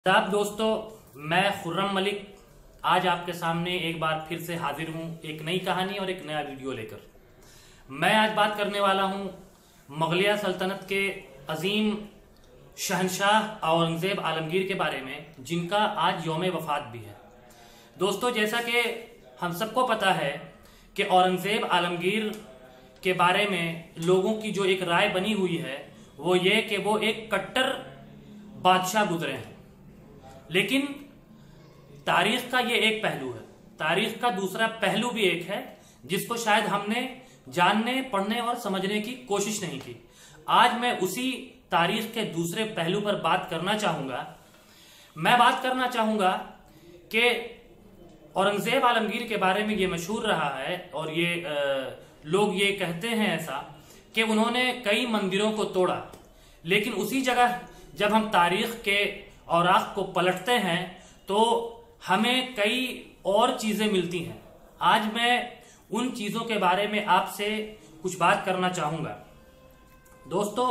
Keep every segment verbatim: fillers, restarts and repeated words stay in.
साहब दोस्तों, मैं खुर्रम मलिक आज आपके सामने एक बार फिर से हाजिर हूं एक नई कहानी और एक नया वीडियो लेकर। मैं आज बात करने वाला हूं मुगलिया सल्तनत के अजीम शहनशाह औरंगजेब आलमगीर के बारे में, जिनका आज यौम वफात भी है। दोस्तों, जैसा कि हम सबको पता है कि औरंगजेब आलमगीर के बारे में लोगों की जो एक राय बनी हुई है वो ये कि वो एक कट्टर बादशाह गुजरे हैं। लेकिन तारीख का ये एक पहलू है, तारीख का दूसरा पहलू भी एक है जिसको शायद हमने जानने, पढ़ने और समझने की कोशिश नहीं की। आज मैं उसी तारीख के दूसरे पहलू पर बात करना चाहूंगा। मैं बात करना चाहूंगा कि औरंगजेब आलमगीर के बारे में ये मशहूर रहा है और ये आ, लोग ये कहते हैं ऐसा कि उन्होंने कई मंदिरों को तोड़ा, लेकिन उसी जगह जब हम तारीख के औराख को पलटते हैं तो हमें कई और चीजें मिलती हैं। आज मैं उन चीजों के बारे में आपसे कुछ बात करना चाहूंगा। दोस्तों,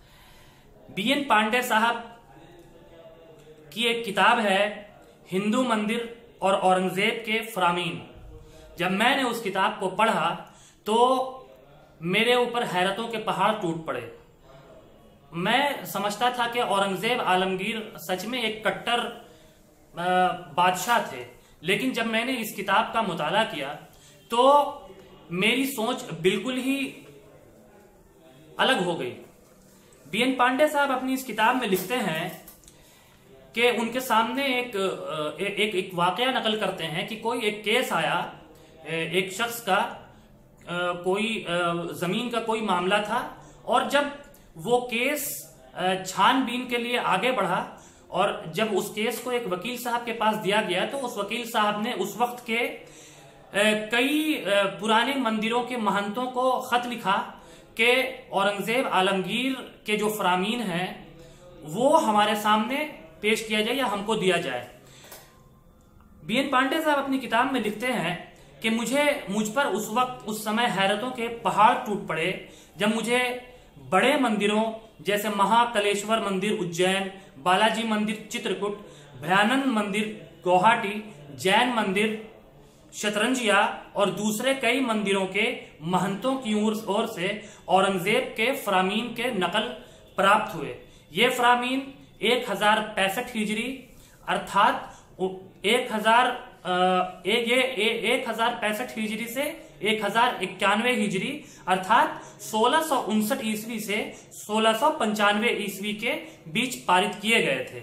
बी एन पांडे साहब की एक किताब है हिंदू मंदिर और औरंगजेब के फरामीन। जब मैंने उस किताब को पढ़ा तो मेरे ऊपर हैरतों के पहाड़ टूट पड़े। मैं समझता था कि औरंगजेब आलमगीर सच में एक कट्टर बादशाह थे, लेकिन जब मैंने इस किताब का मुताला किया तो मेरी सोच बिल्कुल ही अलग हो गई। बी एन पांडे साहब अपनी इस किताब में लिखते हैं कि उनके सामने एक एक, एक वाकया नकल करते हैं कि कोई एक केस आया, एक शख्स का कोई जमीन का कोई मामला था, और जब वो केस छानबीन के लिए आगे बढ़ा और जब उस केस को एक वकील साहब के पास दिया गया तो उस वकील साहब ने उस वक्त के कई पुराने मंदिरों के महंतों को खत लिखा कि औरंगजेब आलमगीर के जो फरामीन हैं वो हमारे सामने पेश किया जाए या हमको दिया जाए। बी एन पांडे साहब अपनी किताब में लिखते हैं कि मुझे मुझ पर उस वक्त उस समय हैरतों के पहाड़ टूट पड़े जब मुझे बड़े मंदिरों जैसे महाकलेश्वर मंदिर उज्जैन, बालाजी मंदिर चित्रकूट, भयानंद मंदिर गुवाहाटी, जैन मंदिर शतरंजिया और दूसरे कई मंदिरों के महंतों की ओर से औरंगजेब के फरामीन के नकल प्राप्त हुए। ये फरामीन एक हजार पैंसठ हिजरी अर्थात एक हजार एक ये एक हजार पैंसठ हिजरी से एक हजार इक्यानवे हिजरी अर्थात सोलह सौ उनसठ ईस्वी से सोलह सौ पंचानवे ईस्वी के बीच पारित किए गए थे।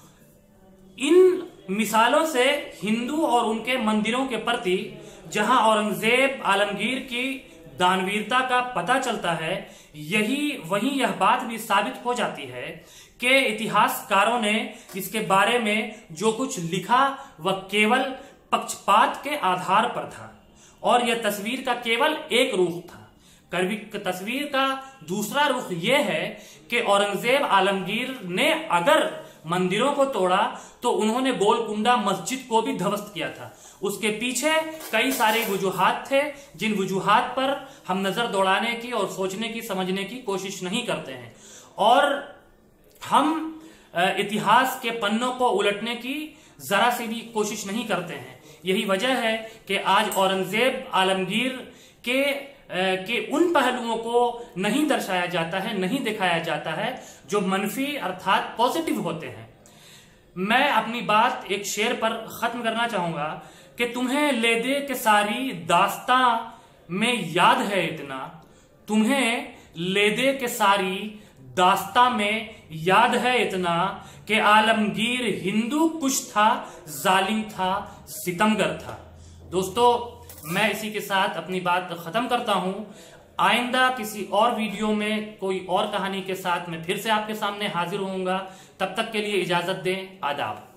इन मिसालों से हिंदू और उनके मंदिरों के प्रति जहां औरंगजेब आलमगीर की दानवीरता का पता चलता है, यही वहीं यह बात भी साबित हो जाती है कि इतिहासकारों ने इसके बारे में जो कुछ लिखा वह केवल पक्षपात के आधार पर था और यह तस्वीर का केवल एक रुख था। तस्वीर का दूसरा रुख यह है कि औरंगजेब आलमगीर ने अगर मंदिरों को तोड़ा तो उन्होंने गोलकुंडा मस्जिद को भी ध्वस्त किया था। उसके पीछे कई सारे वजूहात थे जिन वजूहात पर हम नजर दौड़ाने की और सोचने की, समझने की कोशिश नहीं करते हैं और हम इतिहास के पन्नों को उलटने की जरा सी भी कोशिश नहीं करते हैं। यही वजह है कि आज औरंगजेब आलमगीर के के उन पहलुओं को नहीं दर्शाया जाता है, नहीं दिखाया जाता है जो मनफी अर्थात पॉजिटिव होते हैं। मैं अपनी बात एक शेर पर खत्म करना चाहूंगा कि तुम्हें ले दे के सारी दास्तां में याद है इतना, तुम्हें ले दे के सारी दास्तां में याद है इतना कि आलमगीर हिंदू कुश था, जालिम था, सितमगर था। दोस्तों, मैं इसी के साथ अपनी बात खत्म करता हूं। आइंदा किसी और वीडियो में कोई और कहानी के साथ मैं फिर से आपके सामने हाजिर होऊंगा। तब तक के लिए इजाजत दें। आदाब।